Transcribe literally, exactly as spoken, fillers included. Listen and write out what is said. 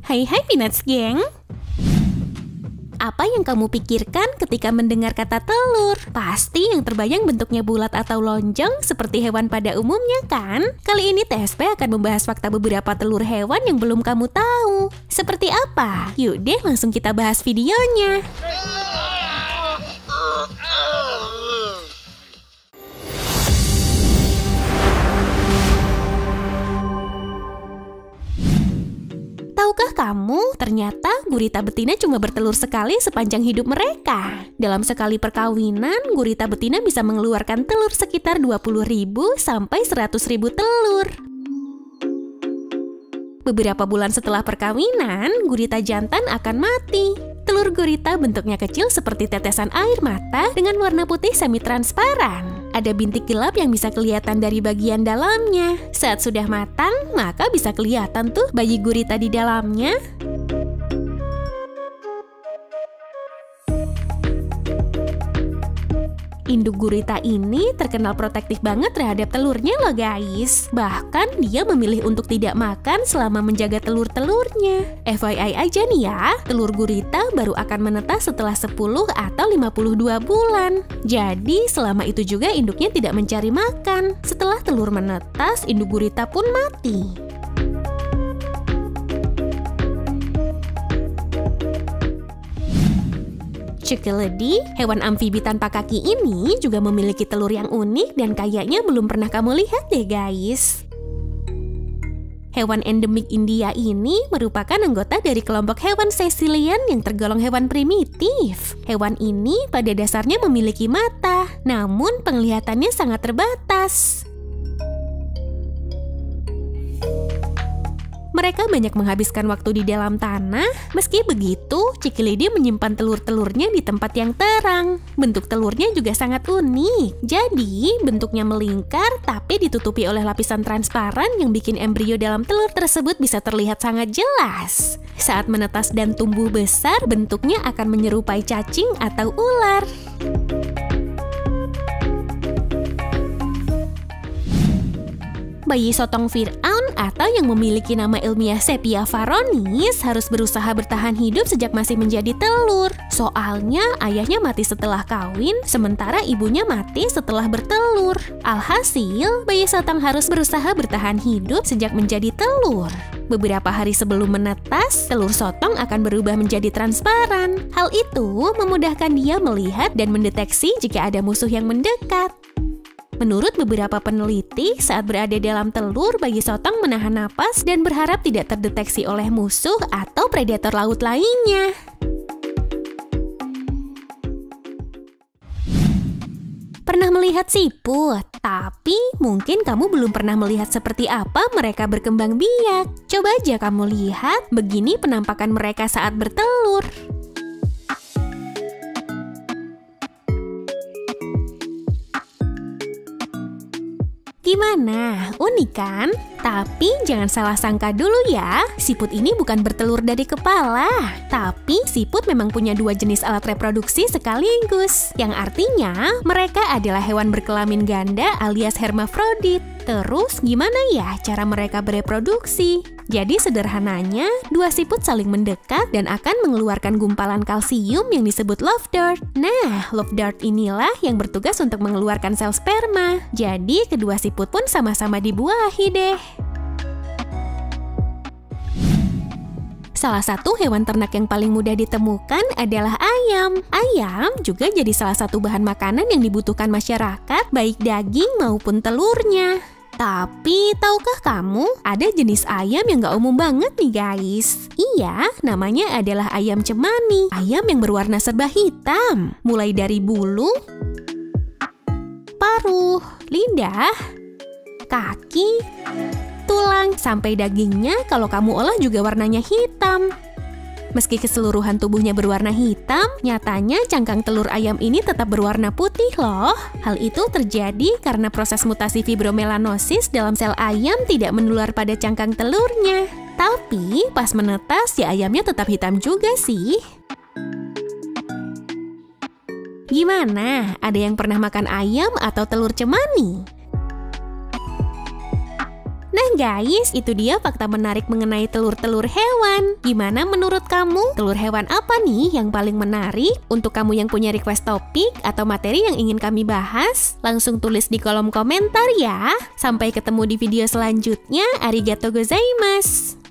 Hai hai Peanuts geng. Apa yang kamu pikirkan ketika mendengar kata telur? Pasti yang terbayang bentuknya bulat atau lonjong seperti hewan pada umumnya kan? Kali ini T S P akan membahas fakta beberapa telur hewan yang belum kamu tahu. Seperti apa? Yuk deh langsung kita bahas videonya. Tahukah kamu, ternyata gurita betina cuma bertelur sekali sepanjang hidup mereka. Dalam sekali perkawinan, gurita betina bisa mengeluarkan telur sekitar dua puluh ribu sampai seratus ribu telur. Beberapa bulan setelah perkawinan, gurita jantan akan mati. Telur gurita bentuknya kecil seperti tetesan air mata dengan warna putih semi-transparan. Ada bintik gelap yang bisa kelihatan dari bagian dalamnya. Saat sudah matang, maka bisa kelihatan tuh bayi gurita di dalamnya. Induk gurita ini terkenal protektif banget terhadap telurnya loh guys. Bahkan dia memilih untuk tidak makan selama menjaga telur-telurnya. F Y I aja nih ya, telur gurita baru akan menetas setelah sepuluh atau lima puluh dua bulan. Jadi selama itu juga induknya tidak mencari makan. Setelah telur menetas, induk gurita pun mati. Cichilidae, hewan amfibi tanpa kaki ini juga memiliki telur yang unik dan kayaknya belum pernah kamu lihat deh guys. Hewan endemik India ini merupakan anggota dari kelompok hewan sesilian yang tergolong hewan primitif. Hewan ini pada dasarnya memiliki mata, namun penglihatannya sangat terbatas. Mereka banyak menghabiskan waktu di dalam tanah. Meski begitu, Cichilidae menyimpan telur-telurnya di tempat yang terang. Bentuk telurnya juga sangat unik. Jadi, bentuknya melingkar tapi ditutupi oleh lapisan transparan yang bikin embrio dalam telur tersebut bisa terlihat sangat jelas. Saat menetas dan tumbuh besar, bentuknya akan menyerupai cacing atau ular. Bayi sotong Fir'aun atau yang memiliki nama ilmiah Sepia varonis harus berusaha bertahan hidup sejak masih menjadi telur. Soalnya ayahnya mati setelah kawin, sementara ibunya mati setelah bertelur. Alhasil, bayi sotong harus berusaha bertahan hidup sejak menjadi telur. Beberapa hari sebelum menetas, telur sotong akan berubah menjadi transparan. Hal itu memudahkan dia melihat dan mendeteksi jika ada musuh yang mendekat. Menurut beberapa peneliti, saat berada dalam telur, bayi sotong menahan napas dan berharap tidak terdeteksi oleh musuh atau predator laut lainnya. Pernah melihat siput? Tapi mungkin kamu belum pernah melihat seperti apa mereka berkembang biak. Coba aja kamu lihat, begini penampakan mereka saat bertelur. Gimana? Unik kan? Tapi jangan salah sangka dulu ya, siput ini bukan bertelur dari kepala. Tapi siput memang punya dua jenis alat reproduksi sekaligus, yang artinya mereka adalah hewan berkelamin ganda alias hermafrodit. Terus gimana ya cara mereka bereproduksi? Jadi sederhananya, dua siput saling mendekat dan akan mengeluarkan gumpalan kalsium yang disebut love dart. Nah, love dart inilah yang bertugas untuk mengeluarkan sel sperma. Jadi kedua siput pun sama-sama dibuahi deh. Salah satu hewan ternak yang paling mudah ditemukan adalah ayam. Ayam juga jadi salah satu bahan makanan yang dibutuhkan masyarakat, baik daging maupun telurnya. Tapi, tahukah kamu, ada jenis ayam yang gak umum banget nih guys. Iya, namanya adalah ayam cemani. Ayam yang berwarna serba hitam. Mulai dari bulu, paruh, lidah, kaki, tulang, sampai dagingnya kalau kamu olah juga warnanya hitam. Meski keseluruhan tubuhnya berwarna hitam, nyatanya cangkang telur ayam ini tetap berwarna putih loh. Hal itu terjadi karena proses mutasi fibromelanosis dalam sel ayam tidak menular pada cangkang telurnya. Tapi pas menetas ya ayamnya tetap hitam juga sih. Gimana? Ada yang pernah makan ayam atau telur cemani? Nah guys, itu dia fakta menarik mengenai telur-telur hewan. Gimana menurut kamu? Telur hewan apa nih yang paling menarik? Untuk kamu yang punya request topik atau materi yang ingin kami bahas, langsung tulis di kolom komentar ya. Sampai ketemu di video selanjutnya. Arigatou gozaimasu.